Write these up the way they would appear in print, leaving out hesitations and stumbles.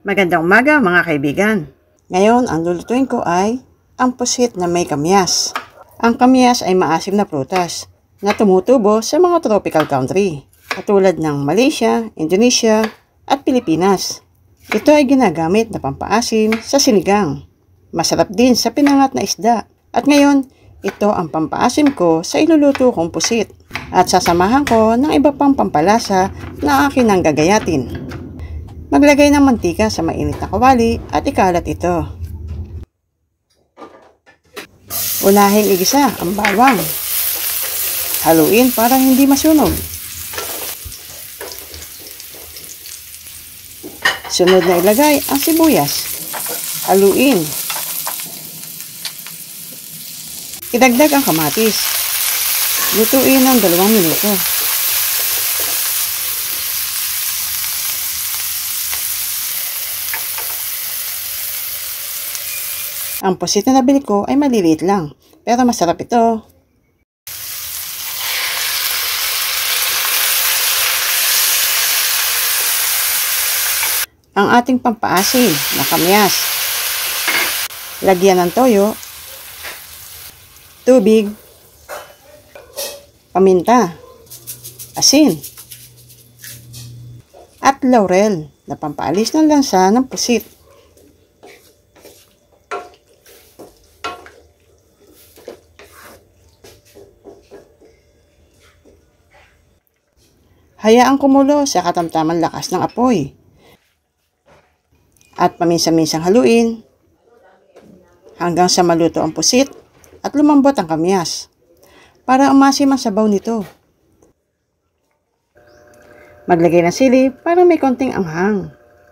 Magandang umaga mga kaibigan. Ngayon, ang lulutuin ko ay ang pusit na may kamyas. Ang kamyas ay maasim na prutas na tumutubo sa mga tropical country, katulad ng Malaysia, Indonesia at Pilipinas. Ito ay ginagamit na pampaasim sa sinigang. Masarap din sa pinangat na isda. At ngayon, ito ang pampaasim ko sa iluluto kong pusit. At sasamahan ko ng iba pang pampalasa na akin ang gagayatin. Maglagay ng mantika sa mainit na kawali at ikalat ito. Unahin igisa ang bawang. Haluin para hindi masunog. Sunod na ilagay ang sibuyas. Haluin. Idagdag ang kamatis. Lutuin ng 2 minuto. Ang pusit na nabili ko ay maliliit lang, pero masarap ito. Ang ating pampaasim na kamyas. Lagyan ng toyo, tubig, paminta, asin, at laurel na pampaalis ng lansa ng pusit. Hayaang kumulo sa katamtamang lakas ng apoy. At paminsan-minsang haluin hanggang sa maluto ang pusit at lumambot ang kamyas para umasim ang sabaw nito. Maglagay ng sili para may konting anghang.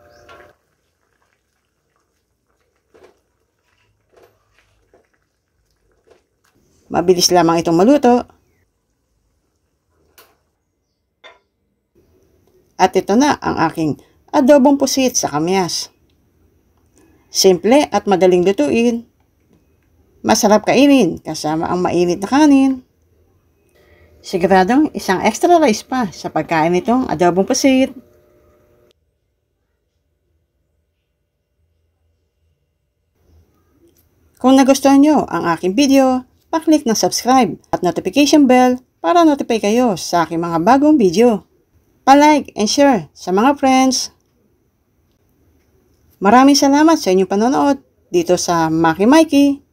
Mabilis lamang itong maluto. At ito na ang aking adobong pusit sa kamyas. Simple at madaling lutuin. Masarap kainin kasama ang mainit na kanin. Siguradong isang extra rice pa sa pagkain nitong adobong pusit. Kung nagustuhan nyo ang aking video, paklik na subscribe at notification bell para notify kayo sa aking mga bagong video. Pa-like and share sa mga friends. Maraming salamat sa inyong panonood dito sa Maki Mikey.